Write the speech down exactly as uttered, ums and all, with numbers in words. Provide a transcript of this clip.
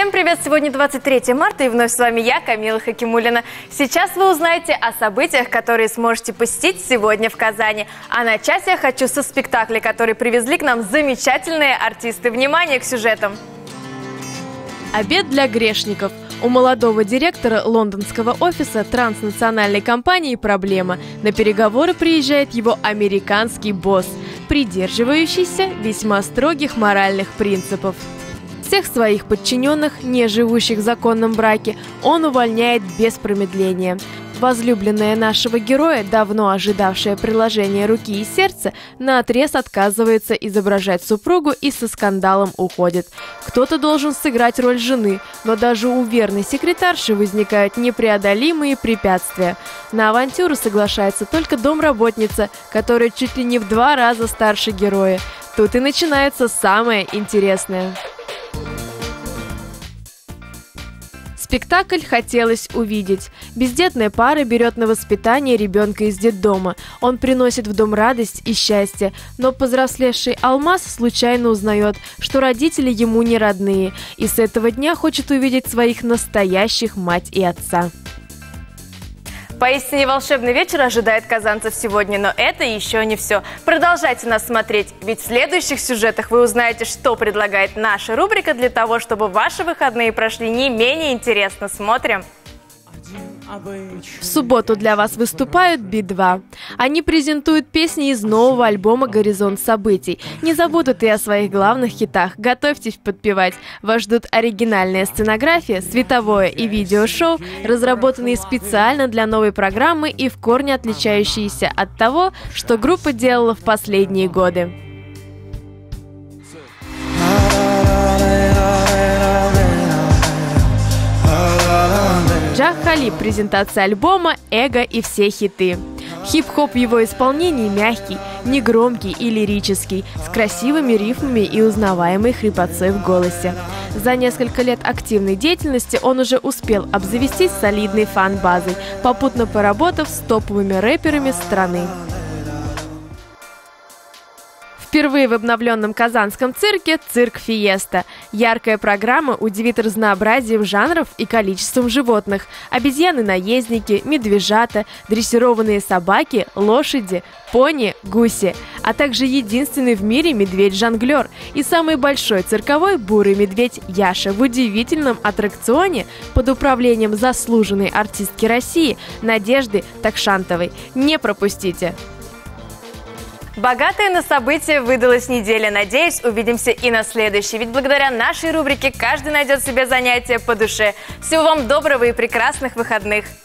Всем привет! Сегодня двадцать третье марта, и вновь с вами я, Камила Хакимуллина. Сейчас вы узнаете о событиях, которые сможете посетить сегодня в Казани. А начать я хочу со спектакля, который привезли к нам замечательные артисты. Внимание к сюжетам! Обед для грешников. У молодого директора лондонского офиса транснациональной компании проблема. На переговоры приезжает его американский босс, придерживающийся весьма строгих моральных принципов. Всех своих подчиненных, не живущих в законном браке, он увольняет без промедления. Возлюбленная нашего героя, давно ожидавшая приложения руки и сердца, наотрез отказывается изображать супругу и со скандалом уходит. Кто-то должен сыграть роль жены, но даже у верной секретарши возникают непреодолимые препятствия. На авантюру соглашается только домработница, которая чуть ли не в два раза старше героя. Тут и начинается самое интересное. Спектакль хотелось увидеть. Бездетная пара берет на воспитание ребенка из детдома. Он приносит в дом радость и счастье, но повзрослевший Алмаз случайно узнает, что родители ему не родные, и с этого дня хочет увидеть своих настоящих мать и отца. Поистине волшебный вечер ожидает казанцев сегодня, но это еще не все. Продолжайте нас смотреть, ведь в следующих сюжетах вы узнаете, что предлагает наша рубрика для того, чтобы ваши выходные прошли не менее интересно. Смотрим! В субботу для вас выступают Би два. Они презентуют песни из нового альбома «Горизонт событий». Не забудут и о своих главных хитах. Готовьтесь подпевать. Вас ждут оригинальная сценография, световое и видеошоу, разработанные специально для новой программы и в корне отличающиеся от того, что группа делала в последние годы. Джах Халиб, презентация альбома «Эго» и все хиты. Хип-хоп в его исполнении мягкий, негромкий и лирический, с красивыми рифмами и узнаваемой хрипотцой в голосе. За несколько лет активной деятельности он уже успел обзавестись солидной фан-базой, попутно поработав с топовыми рэперами страны. Впервые в обновленном казанском цирке «Цирк Фиеста». Яркая программа удивит разнообразием жанров и количеством животных. Обезьяны-наездники, медвежата, дрессированные собаки, лошади, пони, гуси, а также единственный в мире медведь-жонглер и самый большой цирковой бурый медведь Яша в удивительном аттракционе под управлением заслуженной артистки России Надежды Такшантовой. Не пропустите! Богатая на события выдалась неделя. Надеюсь, увидимся и на следующей. Ведь благодаря нашей рубрике каждый найдет себе занятие по душе. Всего вам доброго и прекрасных выходных!